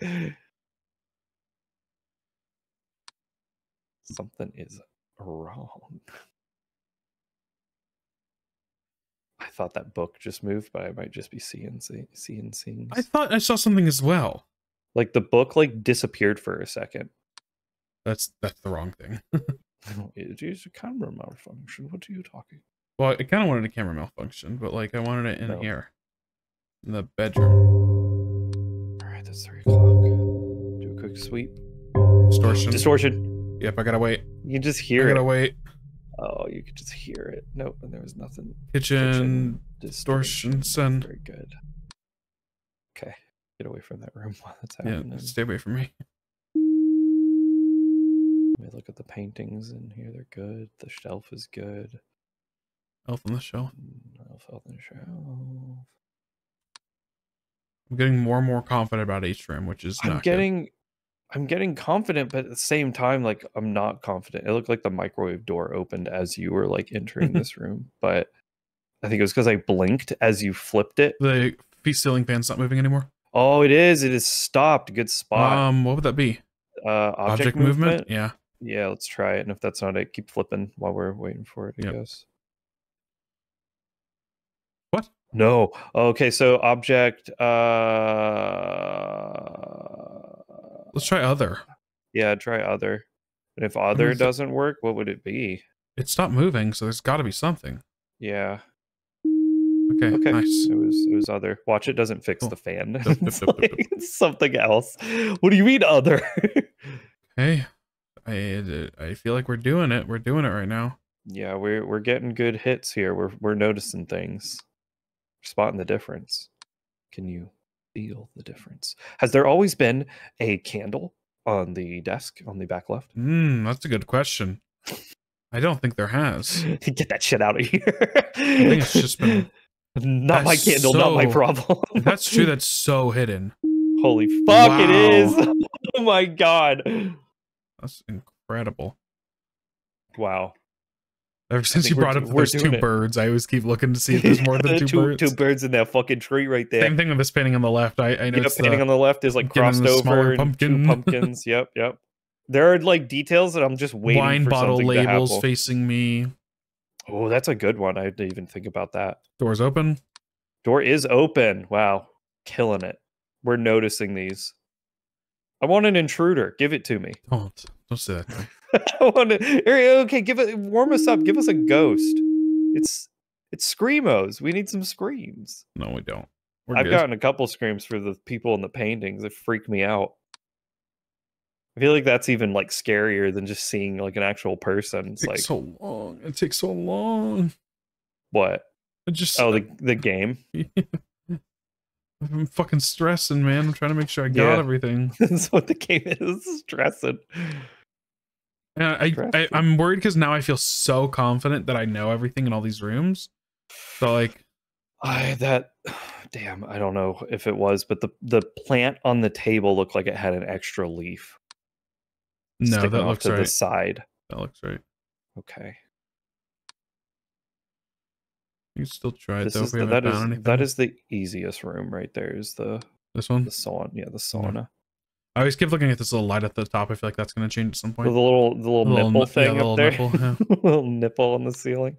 Something is wrong. I thought that book just moved, but I might just be seeing see- seeing scenes. I thought I saw something as well. Like the book like disappeared for a second. That's that's the wrong thing. It is a camera malfunction. What are you talking? Well, I kind of wanted a camera malfunction, but like I wanted it in No. here, in the bedroom. right, that's three o'clock. Do a quick sweep. Distortion. Distortion. Yep, I gotta wait. You can just I hear gotta it. wait. Oh, you could just hear it. Nope, and there was nothing. Kitchen, distortion, send. Very good. Okay, get away from that room while that's Yeah, happening. stay away from me. Let me look at the paintings in here. They're good. The shelf is good. Elf on the shelf. Elf on the shelf. I'm getting more and more confident about each room, which is I'm not getting, I'm getting confident, but at the same time, like I'm not confident. It looked like the microwave door opened as you were like entering this room, but I think it was because I blinked as you flipped it. good. The ceiling fan's not moving anymore. Oh, it is. It is stopped. Good spot. Um, what would that be? Uh, object, Object movement? movement? Yeah. Yeah, let's try it. And if that's not it, keep flipping while we're waiting for it, I Yep. guess. What? No. Okay, so object. Uh, Let's try other. yeah, try other. And if other is it? doesn't work, what would it be? It stopped moving, so there's got to be something. Yeah. Okay, Okay. nice. It was it was other. Watch, it doesn't fix Cool. the fan. Dup, dup, It's dup, dup, like- dup. it's something else. What do you mean other? Hey, I I feel like we're doing it. We're doing it right now. Yeah, we're we're getting good hits here. We're we're noticing things. We're spotting the difference. Can you feel the difference? Has there always been a candle on the desk on the back left? Hmm, that's a good question. I don't think there has. Get that shit out of here. I think it's just been. Not my That's candle, not my so- problem. If that's true, that's so hidden. Holy fuck, it is. Wow. Oh my god. That's incredible. Wow. Ever since think you we're brought do- up that we're there's two doing it. birds, I always keep looking to see if there's more than two, two, birds. two birds in that fucking tree right there. Same thing with this painting on the left. I, I Yep, noticed painting the, on the left is like pumpkin and crossed the over smaller and pumpkin. two pumpkins. Yep, yep. There are like details that I'm just waiting wine for bottle something to labels happen. facing me. Oh, that's a good one. I didn't even think about that. Doors open. Door is open. Wow, killing it. We're noticing these. I want an intruder. Give it to me. Don't don't say that. to me. I want to. Okay, give it. Warm us up. Give us a ghost. It's it's ScreamOs. We need some screams. No, we don't. We're I've good. gotten a couple screams for the people in the paintings. It freaked me out. I feel like that's even like scarier than just seeing like an actual person. It It's takes like so long. It takes so long. what? It just Oh, the the game. I'm fucking stressing, man. I'm trying to make sure I got Yeah. everything. That's what the game is. Stressing. And I, I, I Stressful. I'm worried because now I feel so confident that I know everything in all these rooms. So like, I that damn. I don't know if it was, but the the plant on the table looked like it had an extra leaf. no, sticking that off looks to the right. side. That looks right. Okay. You can still try it This though. is If we the, haven't that found is anything. that is the easiest room right there. Is the This one. the sauna? Yeah, the sauna. I always keep looking at this little light at the top. I feel like that's going to change at some The point. little the little, Little nipple nip- yeah, thing little up there. nipple, yeah. Little nipple on the ceiling.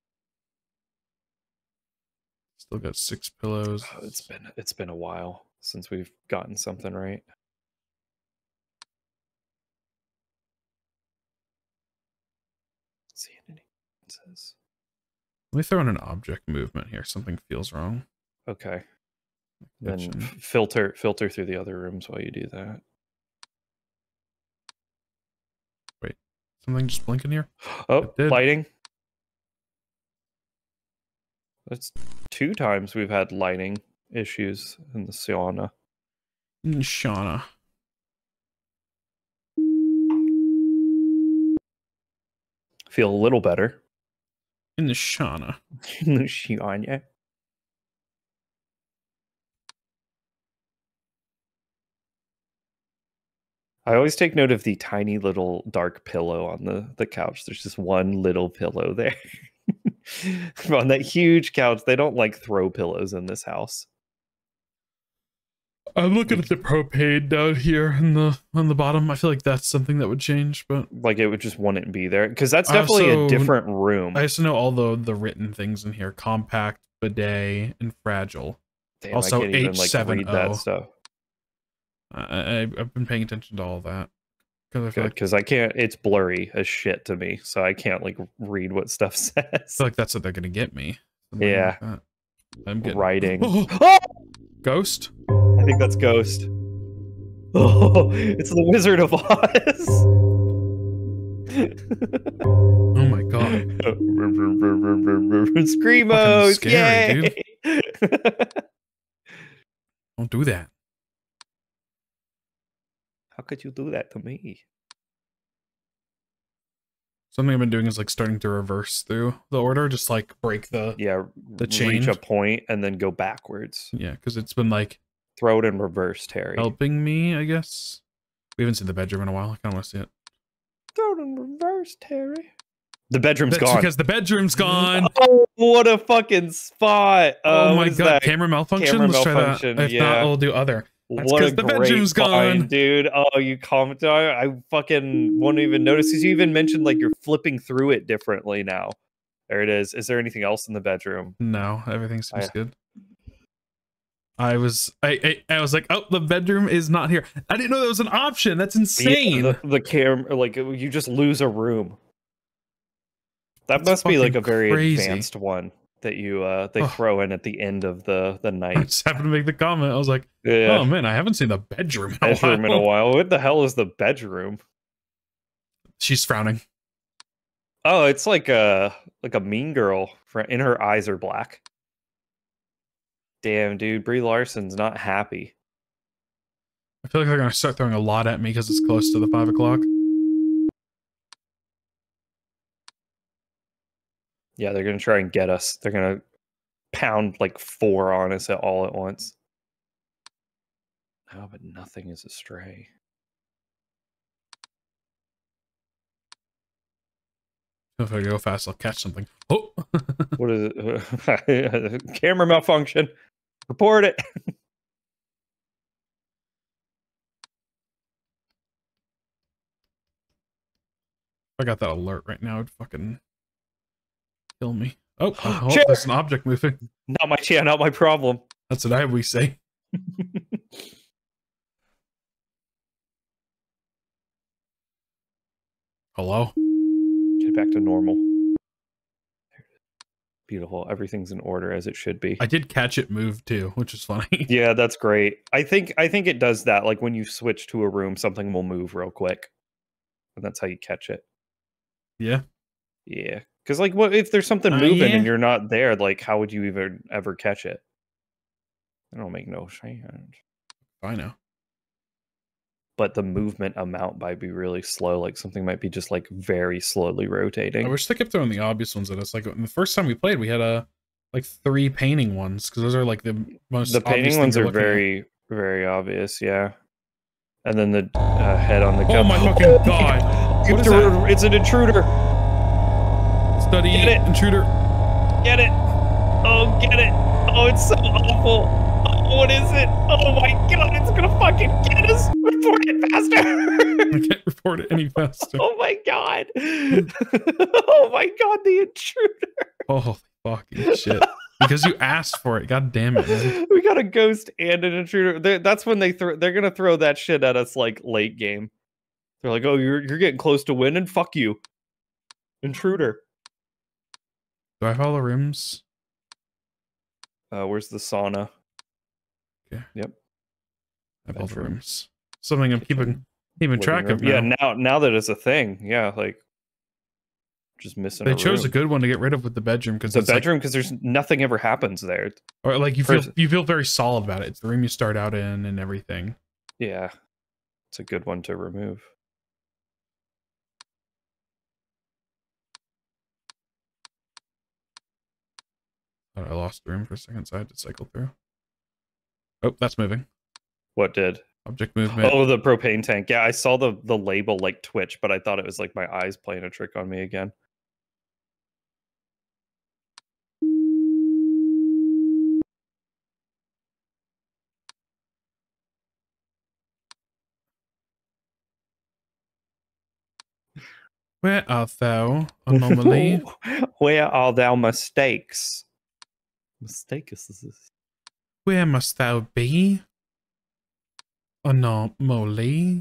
Still got six pillows. Oh, it's been it's been a while since we've gotten something right. See any differences? Let me throw in an object movement here. Something feels wrong. Okay. Then Kitchen. f- filter filter through the other rooms while you do that. Something just blinking here. Oh, It did. lighting. That's two times we've had lighting issues in the sauna. Mm, Shauna. Feel a little better. In the Shauna. Sauna. I always take note of the tiny little dark pillow on the, the couch. There's just one little pillow there. On that huge couch, they don't like throw pillows in this house. I'm looking at the propane down here in the on the bottom. I feel like that's something that would change, but Like it would just wouldn't be there because that's I definitely also- a different room. I used to know all the the written things in here: compact, bidet, and fragile. Damn, also I can't even H like seven O. read that stuff. I, I I've been paying attention to all of that because I feel Good, like because I can't. It's blurry as shit to me, so I can't like read what stuff I says. feel like that's what they're gonna get me. Something Yeah. like that. I'm getting Writing. Oh, Oh! ghost. I think that's Ghost. Oh, it's the Wizard of Oz. Oh my god. ScreamOs, scary, yay! Don't do that. How could you do that to me? Something I've been doing is like starting to reverse through the order, just like break the Yeah, the chain. Reach a point and then go backwards. Yeah, because it's been like throw it in reverse, Terry. Helping me, I guess. We haven't seen the bedroom in a while. I kind of want to see it. Throw it in reverse, Terry. The bedroom's That's gone. because the bedroom's gone. Oh, what a fucking spot. Uh, oh my god, that? camera malfunction? Camera Let's malfunction, try that. If yeah. not, we'll do other. That's what a the great bedroom's find, gone. dude. Oh, you commented on it. I fucking won't even notice because you even mentioned like you're flipping through it differently now. There it is. Is there anything else in the bedroom? No, everything seems I, good. I was I, I I was like, oh, the bedroom is not here. I didn't know that was an option. That's insane. Yeah, the, the camera, like you just lose a room. That That's must be like a very crazy. advanced one that you uh they oh. throw in at the end of the the night. I just happened to make the comment. I was like, yeah. oh man, I haven't seen the bedroom in bedroom a while. in a while. What the hell is the bedroom? She's frowning. Oh, it's like a like a mean girl. And her eyes are black. Damn, dude, Brie Larson's not happy. I feel like they're gonna start throwing a lot at me because it's close to the five o'clock. Yeah, they're gonna try and get us. They're gonna pound like four on us at all at once. Oh, but nothing is astray. If I go fast, I'll catch something. Oh, what is it? Camera malfunction. Report it. If I got that alert right now, it'd fucking kill me. Oh, oh Chair. There's an object moving. Not my chair, not my problem. That's what I we say. Hello? Get back to normal. Beautiful. Everything's in order as it should be. I did catch it move too, which is funny. Yeah, that's great. I think I think it does that. Like when you switch to a room, something will move real quick. And that's how you catch it. Yeah. Yeah. Because like what if there's something Uh, moving yeah. and you're not there, like how would you even ever catch it? I don't make no sense. I know. But the movement amount might be really slow. Like something might be just like very slowly rotating. I wish they kept throwing the obvious ones at us. Like the first time we played, we had a like three painting ones because those are like the most. The painting ones are very, very obvious. Yeah. And then the uh, head on the gun. Oh my fucking god! What is that? It's an intruder. Study Get it. intruder. Get it. Oh, get it. Oh, it's so awful. Oh, what is it? Oh my god, it's gonna fucking get us. Report it faster. I can't report it any faster. Oh my god. Oh my god, the intruder. Oh fucking shit. Because you asked for it. God damn it, man. We got a ghost and an intruder. They're, that's when they throw. They're gonna throw that shit at us like late game. They're like, "Oh, you're you're getting close to winning. Fuck you, intruder." Do I follow the rooms? Uh, where's the sauna? Okay. Yep. I have all the Bedroom. rooms. Something I'm Kitchen. keeping keeping track Living of room. now. Yeah, now now that it's a thing. Yeah, like just missing. They a chose room. a good one to get rid of with the bedroom because The it's like- bedroom because there's nothing ever happens there. or like you feel First- you feel very solid about it. It's the room you start out in and everything. Yeah, it's a good one to remove. Oh, I lost the room for a second, so I had to cycle through. Oh, that's moving. What did? Object movement. Oh, the propane tank. Yeah, I saw the the label like twitch, but I thought it was like my eyes playing a trick on me again. Where art thou, anomaly? Where are thou mistakes? Mistake is this. Where must thou be, anomaly?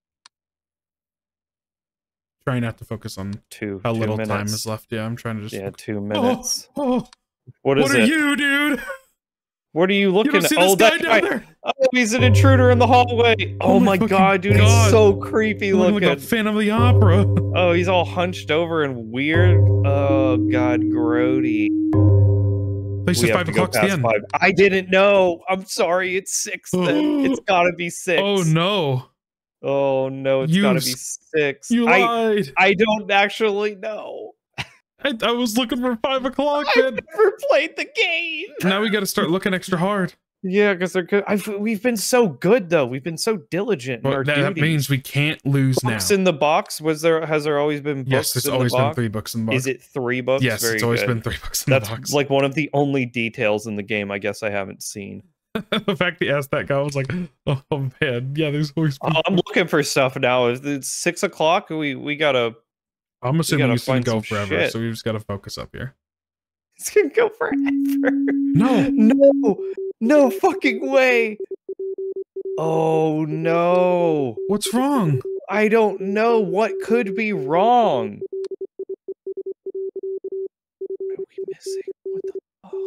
Trying not to focus on Two. how two little minutes. time is left. Yeah, I'm trying to just. Yeah, two Oh, minutes. oh, What what is are it? you, dude? What are you looking You don't at? see Oh, this guy that down guy. there? Oh, he's an intruder in the hallway. Oh, Oh my my fucking god, dude, God. he's so creepy Looking looking. like a Phantom of the Opera. Oh, he's all hunched over and weird. Oh god, grody. They said five o'clock's the end. Five. I didn't know. I'm sorry. It's six. Then it's gotta be six. Oh no. Oh no, it's You gotta be s- six. You I lied. I don't actually know. I, I was looking for five o'clock. I've never played the game. Now we got to start looking extra hard. Yeah, because they're good. I've, we've been so good though. We've been so diligent in Well, our that, that duties. means we can't lose Books now. in the box. Was there? Has there always been books? Yes, there's in always the been box? three books in the box. Is it three books? Yes, Very it's always good. been three books in That's the box. like one of the only details in the game I guess I haven't seen. The fact that he asked that guy, I was like, oh, oh man, yeah, there's always been. Oh, I'm looking for stuff now. If it's six o'clock, we we gotta. I'm assuming gotta it's gonna find go some forever, shit. so we just gotta focus up here. It's gonna go forever. No, No, no fucking way. Oh no. what's wrong? I don't know what could be wrong. What are we missing? What the fuck?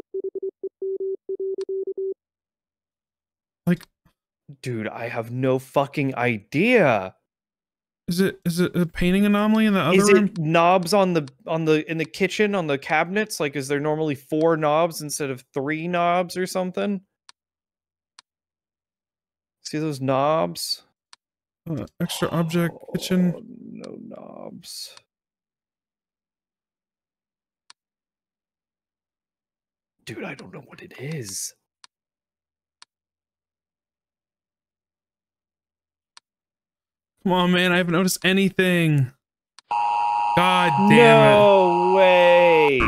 Like, Dude, I have no fucking idea. is it is it a painting anomaly in the other Is room? it knobs on the on the in the kitchen on the cabinets? Like, is there normally four knobs instead of three knobs or something? See those knobs? Uh, extra object kitchen. Oh, no knobs. Dude, I don't know what it is. Come on, man, I haven't noticed anything. God damn No way.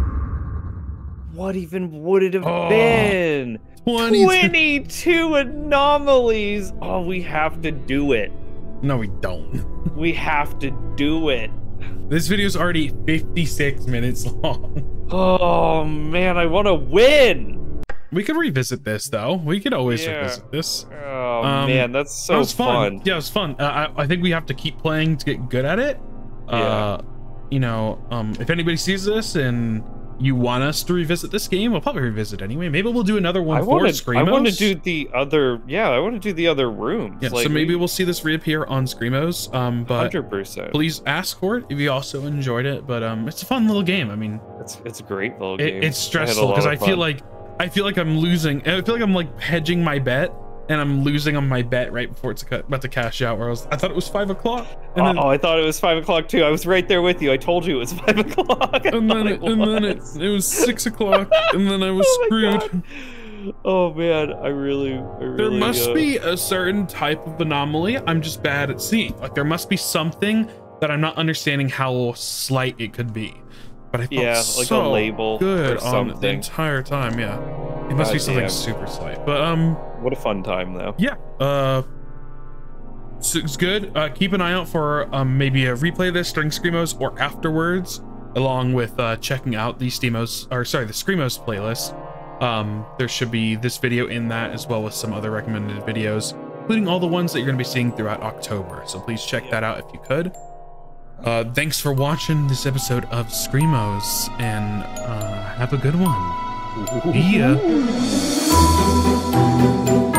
What even would it have Oh, been? it. twenty. twenty-two anomalies. Oh, we have to do it. No, we don't. We have to do it. This video's already fifty-six minutes long. Oh man, I want to win. We could revisit this though. We could always Yeah. revisit this. Oh Um, man, that's so that was fun. fun. Yeah, it was fun. Uh, I, I think we have to keep playing to get good at it. Yeah. Uh, you know, um, if anybody sees this and you want us to revisit this game, we'll probably revisit anyway. Maybe we'll do another one I for want to. ScreamOs. I want to do the other. Yeah, I want to do the other rooms. Yeah, like, so maybe we'll see this reappear on ScreamOs. Um, but hundred percent. please ask for it if you also enjoyed it. But um, it's a fun little game. I mean, It's it's a great little it, game. it's I had a stressful lot because of I feel fun. like I feel like I'm losing. I feel like I'm like hedging my bet, and I'm losing on my bet right before it's about to cash out. Where I was, I thought it was five o'clock, and Oh, then, I thought it was five o'clock too. I was right there with you. I told you it was five o'clock. I and then, thought it, and then it, was. it was six o'clock, and then I was Oh my screwed. God. Oh man, I really, I really. There must uh, be a certain type of anomaly I'm just bad at seeing. Like there must be something that I'm not understanding how slight it could be. But I felt Yeah, like a so label good or on it the something. entire time. Yeah, it must be God something damn. super slight. But um, What a fun time though. yeah. Uh, so it's good. Uh, keep an eye out for um maybe a replay of this during ScreamOs or afterwards, along with uh checking out the Steamos or sorry the ScreamOs playlist. Um, there should be this video in that as well as some other recommended videos, including all the ones that you're going to be seeing throughout October. So please check that out if you could. Uh, thanks for watching this episode of ScreamOs, and uh, have a good one. See ya.